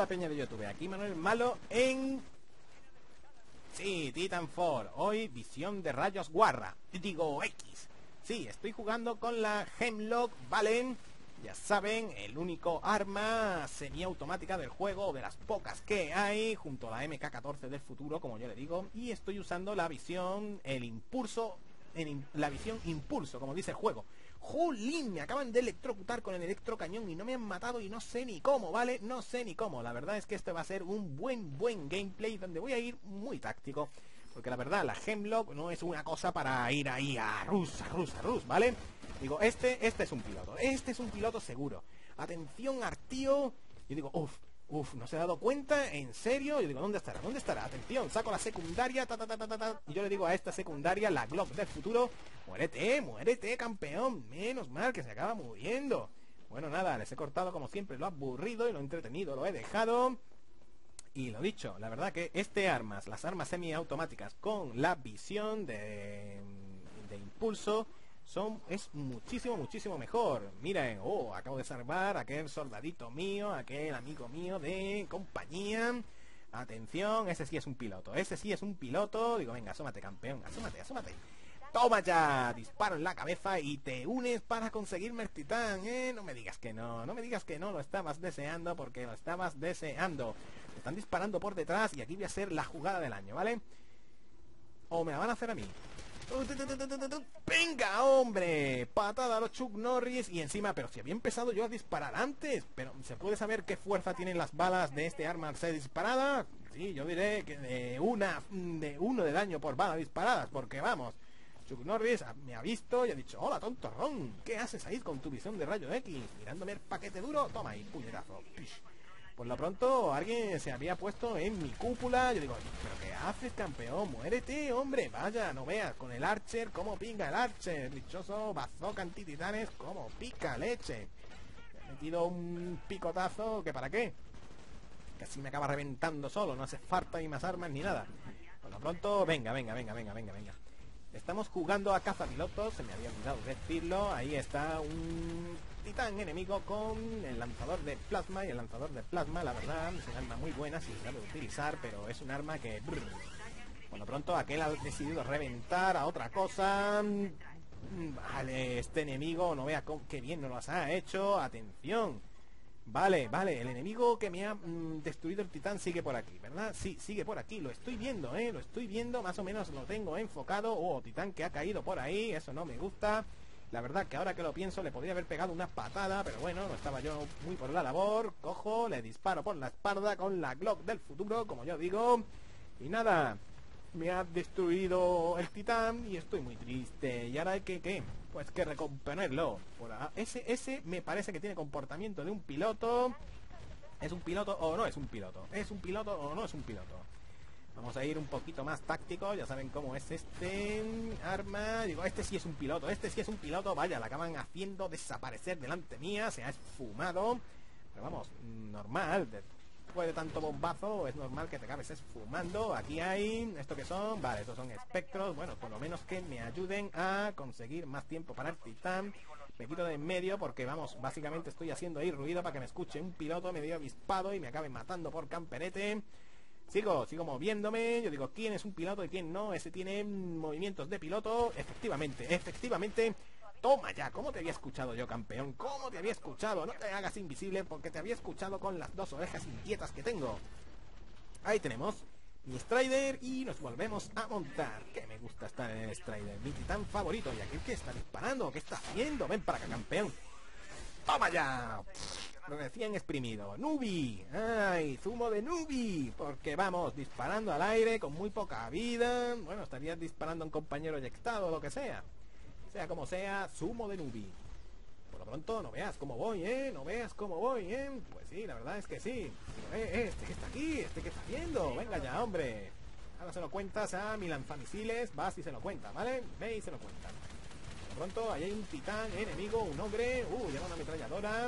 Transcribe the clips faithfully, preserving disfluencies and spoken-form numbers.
Hola peña de YouTube, aquí Manuel Malo en... Sí, Titanfall. Hoy visión de rayos guarra. Digo X. Sí, estoy jugando con la Hemlock Valen. Ya saben, el único arma semiautomática del juego, de las pocas que hay, junto a la M K catorce del futuro, como yo le digo. Y estoy usando la visión, el impulso, en la visión impulso, como dice el juego. ¡Jolín! Me acaban de electrocutar con el electrocañón y no me han matado y no sé ni cómo, ¿vale? No sé ni cómo. La verdad es que este va a ser un buen, buen gameplay donde voy a ir muy táctico. Porque la verdad, la Hemlock no es una cosa para ir ahí a rus, a rus, a rus, ¿vale? Digo, este, este es un piloto. Este es un piloto seguro. Atención, Artío. Yo digo, uff, uff, ¿no se ha dado cuenta? ¿En serio? Yo digo, ¿dónde estará? ¿Dónde estará? Atención, saco la secundaria, ta, ta, ta, ta, ta, ta, y yo le digo a esta secundaria, la Glock del futuro, muérete, muérete, campeón. Menos mal que se acaba muriendo. Bueno, nada, les he cortado como siempre lo aburrido y lo entretenido lo he dejado. Y lo dicho, la verdad que este armas, las armas semiautomáticas con la visión de, de impulso, son, es muchísimo, muchísimo mejor. Miren, oh, acabo de salvar a aquel soldadito mío, aquel amigo mío de compañía. Atención, ese sí es un piloto, ese sí es un piloto. Digo, venga, asómate, campeón, asómate, asómate. Toma ya, disparo en la cabeza y te unes para conseguirme el titán, ¿eh? No me digas que no, no me digas que no lo estabas deseando, porque lo estabas deseando. Me están disparando por detrás y aquí voy a hacer la jugada del año, ¿vale? O me la van a hacer a mí. ¡Venga, hombre! Patada a los Chuck Norris y encima, pero si había empezado yo a disparar antes. Pero ¿se puede saber qué fuerza tienen las balas de este arma al ser disparada? Sí, yo diré que de una, de uno de daño por bala disparadas, porque vamos... Chuck Norris me ha visto y ha dicho, hola tontorrón, ¿qué haces ahí con tu visión de rayo X? Mirándome el paquete duro, toma ahí, puñetazo. Pish. Por lo pronto alguien se había puesto en mi cúpula. Yo digo, ¿pero qué haces, campeón? Muérete, hombre, vaya, no veas, con el Archer, cómo pinga el Archer, dichoso bazooka antititanes, cómo pica leche. Me he metido un picotazo, ¿que para qué? Casi me acaba reventando solo, no hace falta ni más armas ni nada. Por lo pronto, venga, venga, venga, venga, venga, venga. Estamos jugando a cazapilotos, se me había olvidado decirlo. Ahí está un titán enemigo con el lanzador de plasma. Y el lanzador de plasma, la verdad, es un arma muy buena si se sabe utilizar, pero es un arma que... Brr, por lo pronto aquel ha decidido reventar a otra cosa. Vale, este enemigo, no vea cómo, qué bien nos las ha hecho. Atención. Vale, vale, el enemigo que me ha mmm, destruido el titán sigue por aquí, ¿verdad? Sí, sigue por aquí, lo estoy viendo, ¿eh? Lo estoy viendo, más o menos lo tengo enfocado. Oh, titán que ha caído por ahí, eso no me gusta. La verdad que ahora que lo pienso le podría haber pegado una patada, pero bueno, no estaba yo muy por la labor. Cojo, le disparo por la espalda con la Glock del futuro, como yo digo. Y nada, me ha destruido el titán y estoy muy triste. Y ahora hay que, ¿qué? Pues que recomponerlo. Por a... ese, ese me parece que tiene comportamiento de un piloto. ¿Es un piloto o no es un piloto? ¿Es un piloto o no es un piloto? Vamos a ir un poquito más táctico. Ya saben cómo es este arma. Digo, este sí es un piloto. Este sí es un piloto. Vaya, la acaban haciendo desaparecer delante mía. Se ha esfumado. Pero vamos, normal. Después de tanto bombazo es normal que te acabes esfumando. Aquí hay... ¿esto qué son? Vale, estos son espectros. Bueno, por lo menos que me ayuden a conseguir más tiempo para el titán. Me quito de en medio porque, vamos, básicamente estoy haciendo ahí ruido para que me escuche un piloto medio avispado y me acabe matando por camperete. Sigo, sigo moviéndome. Yo digo, ¿quién es un piloto y quién no? Ese tiene movimientos de piloto. Efectivamente, efectivamente. Toma ya, ¿cómo te había escuchado yo, campeón? ¿Cómo te había escuchado? No te hagas invisible porque te había escuchado con las dos orejas inquietas que tengo. Ahí tenemos mi Strider y nos volvemos a montar. Que me gusta estar en el Strider, mi titán favorito. ¿Y aquel que está disparando? ¿Qué está haciendo? Ven para acá, campeón. ¡Toma ya! Recién exprimido. ¡Nubi! ¡Ay! ¡Zumo de Nubi! Porque vamos, disparando al aire con muy poca vida. Bueno, estarías disparando a un compañero eyectado o lo que sea. Sea como sea, zumo de Nubi. Por lo pronto, no veas cómo voy, ¿eh? No veas cómo voy, ¿eh? Pues sí, la verdad es que sí. Pero, eh, eh, este que está aquí, este que está haciendo. Venga ya, hombre. Ahora se lo cuentas a mi lanzamisiles. Vas y se lo cuenta, ¿vale? Ve y se lo cuentan. Por lo pronto, ahí hay un titán enemigo, un ogre. Uh, lleva una ametralladora.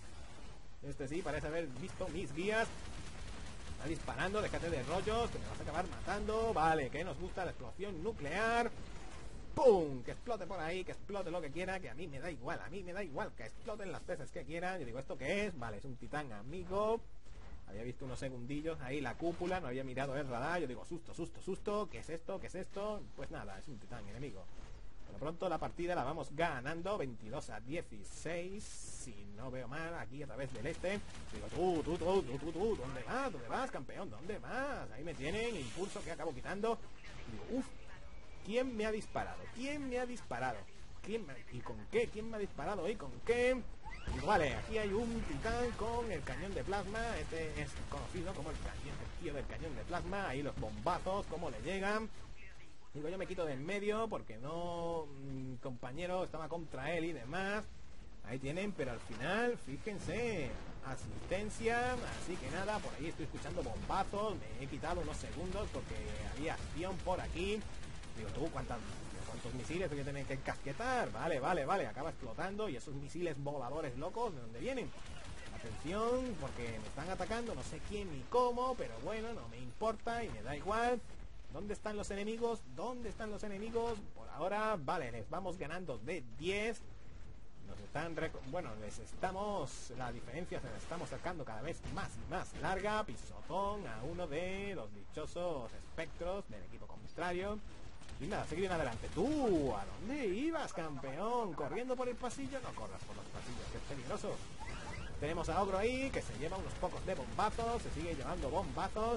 Este sí, parece haber visto mis guías. Está disparando, déjate de rollos, que me vas a acabar matando. Vale, que nos gusta la explosión nuclear. ¡Pum! Que explote por ahí, que explote lo que quiera, que a mí me da igual, a mí me da igual, que exploten las veces que quieran. Yo digo, ¿esto qué es? Vale, es un titán amigo. Había visto unos segundillos ahí la cúpula, no había mirado el radar. Yo digo, susto, susto, susto. ¿Qué es esto? ¿Qué es esto? Pues nada, es un titán enemigo. Por lo pronto la partida la vamos ganando veintidós a dieciséis. Si no veo mal, aquí a través del este. Digo, tú, tú, tú, tú, tú, tú. ¿Dónde vas? ¿Dónde vas, campeón? ¿Dónde vas? Ahí me tienen, impulso que acabo quitando. Digo, uff, ¿quién me ha disparado? ¿Quién me ha disparado? ¿Quién me... ¿Y con qué? ¿Quién me ha disparado y con qué? Digo, vale, aquí hay un titán con el cañón de plasma. Este es conocido como el cañón, el tío del cañón de plasma. Ahí los bombazos, cómo le llegan. Digo, yo me quito de en medio porque no... Mi compañero estaba contra él y demás. Ahí tienen, pero al final, fíjense, asistencia. Así que nada, por ahí estoy escuchando bombazos. Me he quitado unos segundos porque había acción por aquí. Digo, tú, ¿cuántas... ¿cuántos misiles hay que tener que casquetar? Vale, vale, vale, acaba explotando. Y esos misiles voladores locos, ¿de dónde vienen? Atención, porque me están atacando, no sé quién ni cómo, pero bueno, no me importa y me da igual. ¿Dónde están los enemigos? ¿Dónde están los enemigos? Por ahora, vale, les vamos ganando de diez. Nos están... Bueno, les estamos... La diferencia se la estamos sacando cada vez más y más larga. Pisotón a uno de los dichosos espectros del equipo contrario. Y nada, seguir en adelante. ¡Tú! ¿A dónde ibas, campeón? ¿Corriendo por el pasillo? No corras por los pasillos, que es peligroso. Tenemos a Ogro ahí, que se lleva unos pocos de bombazos. Se sigue llevando bombazos.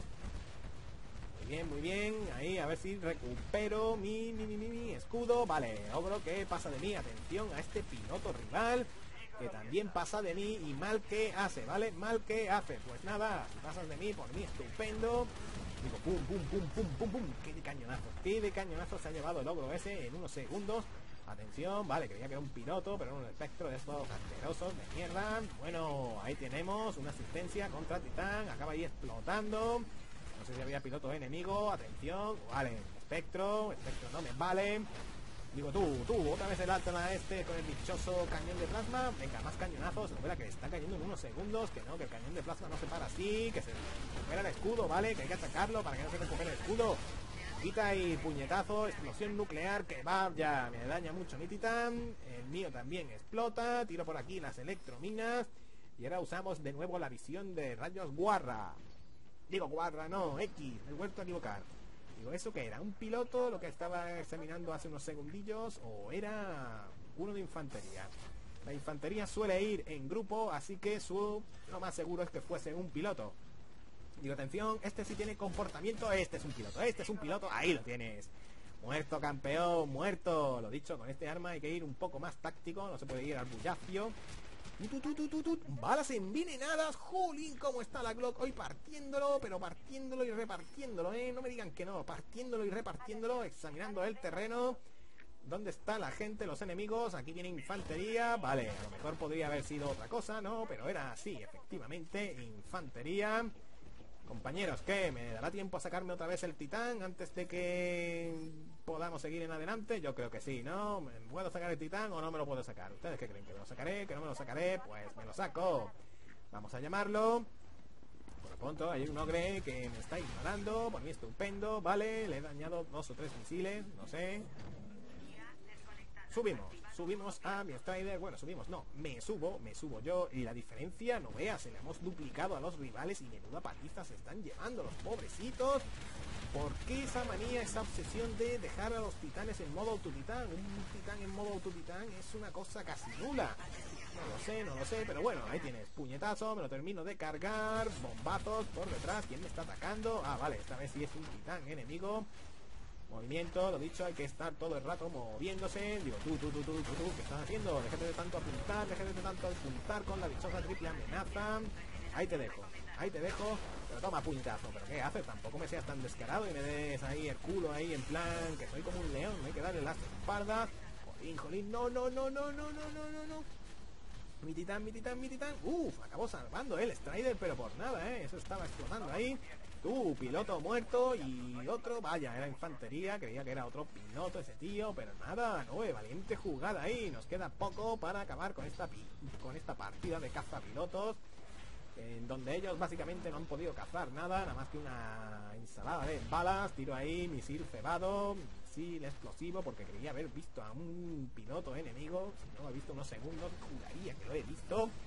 Muy bien, muy bien. Ahí, a ver si recupero mi, mi, mi, mi, mi escudo. Vale, Ogro, que pasa de mí. Atención a este piloto rival, que también pasa de mí. Y mal que hace, ¿vale? Mal que hace. Pues nada, si pasas de mí, por mí estupendo. Digo, pum, pum, pum, pum, pum, pum. Qué de cañonazo, qué de cañonazo se ha llevado el Ogro ese en unos segundos. Atención, vale, creía que era un piloto, pero era un espectro de estos asquerosos de mierda. Bueno, ahí tenemos una asistencia contra Titán. Acaba ahí explotando. No sé si había piloto enemigo. Atención, vale, espectro, espectro no me vale. Digo, tú, tú, otra vez el alto a este con el dichoso cañón de plasma. Venga, más cañonazos. Se que le está cayendo en unos segundos. Que no, que el cañón de plasma no se para así. Que se recupera el escudo, ¿vale? Que hay que atacarlo para que no se recupere el escudo. Quita y puñetazo, explosión nuclear que va, ya me daña mucho mi titán. El mío también explota. Tiro por aquí las electrominas. Y ahora usamos de nuevo la visión de rayos guarra. Digo guarra, no, X, me he vuelto a equivocar. Digo, ¿eso qué era? ¿Un piloto lo que estaba examinando hace unos segundillos? ¿O era uno de infantería? La infantería suele ir en grupo, así que su, lo más seguro es que fuese un piloto. Digo, atención, este sí tiene comportamiento. Este es un piloto, este es un piloto. Ahí lo tienes. Muerto, campeón, muerto. Lo dicho, con este arma hay que ir un poco más táctico. No se puede ir al bullafio. Tu, tu, tu, tu, tu. Balas envenenadas. Jolín, cómo está la Glock hoy partiéndolo, pero partiéndolo y repartiéndolo, eh. No me digan que no, partiéndolo y repartiéndolo. Examinando el terreno. ¿Dónde está la gente, los enemigos? Aquí viene infantería. Vale, a lo mejor podría haber sido otra cosa, ¿no? Pero era así, efectivamente, infantería. Compañeros, ¿qué? ¿Me dará tiempo a sacarme otra vez el titán antes de que podamos seguir en adelante? Yo creo que sí, ¿no? ¿Me puedo sacar el titán o no me lo puedo sacar? ¿Ustedes qué creen? ¿Que me lo sacaré? ¿Que no me lo sacaré? Pues me lo saco. Vamos a llamarlo. Por lo pronto hay un ogre que me está ignorando. Por mí estupendo, vale. Le he dañado dos o tres misiles, no sé. Subimos, subimos a mi Strider. Bueno, subimos, no, me subo, me subo yo. Y la diferencia, no veas, se le hemos duplicado a los rivales. Y menuda paliza se están llevando los pobrecitos. ¿Por qué esa manía, esa obsesión de dejar a los titanes en modo autotitán? Un titán en modo autotitán es una cosa casi nula. No lo sé, no lo sé, pero bueno, ahí tienes. Puñetazo, me lo termino de cargar. Bombazos por detrás, ¿quién me está atacando? Ah, vale, esta vez sí es un titán enemigo. Movimiento, lo dicho, hay que estar todo el rato moviéndose. Digo, tú, tú, tú, tú, tú, tú, ¿qué estás haciendo? Déjate de tanto apuntar, déjate de tanto apuntar con la dichosa triple amenaza. Ahí te dejo, ahí te dejo. Pero toma puñetazo, ¿pero qué haces? Tampoco me seas tan descarado y me des ahí el culo ahí en plan que soy como un león, no hay que darle las espaldas. Jolín, jolín, no, no, no, no, no, no, no, no, no. Mi titán, mi titán, mi titán. Uf, acabó salvando el Strider, pero por nada, eh. Eso estaba explotando ahí. Tú, piloto muerto y otro, vaya, era infantería, creía que era otro piloto ese tío, pero nada, no, valiente jugada ahí. Nos queda poco para acabar con esta con esta partida de cazapilotos, en donde ellos básicamente no han podido cazar nada, nada más que una ensalada de balas. Tiro ahí, misil cebado, misil explosivo, porque creía haber visto a un piloto enemigo. Si no lo he visto unos segundos, juraría que lo he visto.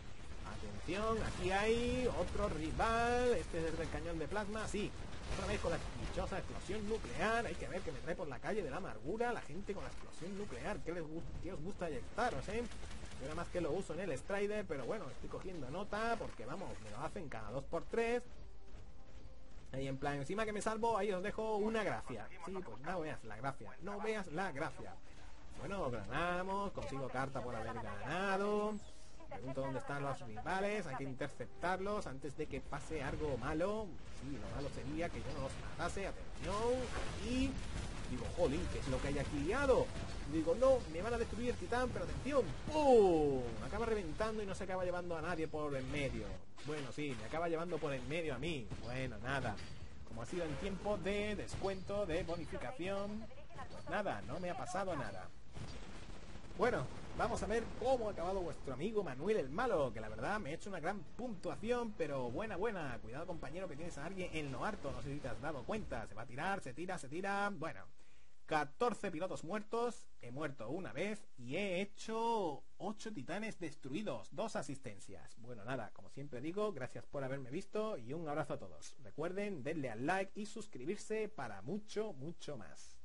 Atención, aquí hay otro rival. Este es el del cañón de plasma, sí. Otra vez con la dichosa explosión nuclear. Hay que ver que me trae por la calle de la amargura la gente con la explosión nuclear. ¿Qué les gusta, qué os gusta eyectaros, eh? Yo nada más que lo uso en el Strider, pero bueno, estoy cogiendo nota porque vamos, me lo hacen cada dos por tres. Ahí en plan, encima que me salvo, ahí os dejo una gracia. Sí, pues no veas la gracia, no veas la gracia. Bueno, ganamos, consigo carta por haber ganado. Pregunto dónde están los rivales, hay que interceptarlos antes de que pase algo malo. Sí, lo malo sería que yo no los matase. Atención, aquí. Digo, jolín, ¿qué es lo que hay aquí liado? Digo, no, me van a destruir el titán, pero atención, ¡pum! Me acaba reventando y no se acaba llevando a nadie por el medio. Bueno, sí, me acaba llevando por el medio a mí. Bueno, nada. Como ha sido en tiempo de descuento, de bonificación, pues nada, no me ha pasado nada. Bueno, vamos a ver cómo ha acabado vuestro amigo Manuel el Malo, que la verdad me ha hecho una gran puntuación, pero buena, buena. Cuidado, compañero, que tienes a alguien en lo harto, no sé si te has dado cuenta. Se va a tirar, se tira, se tira. Bueno, catorce pilotos muertos, he muerto una vez y he hecho ocho titanes destruidos, dos asistencias. Bueno, nada, como siempre digo, gracias por haberme visto y un abrazo a todos. Recuerden, denle al like y suscribirse para mucho, mucho más.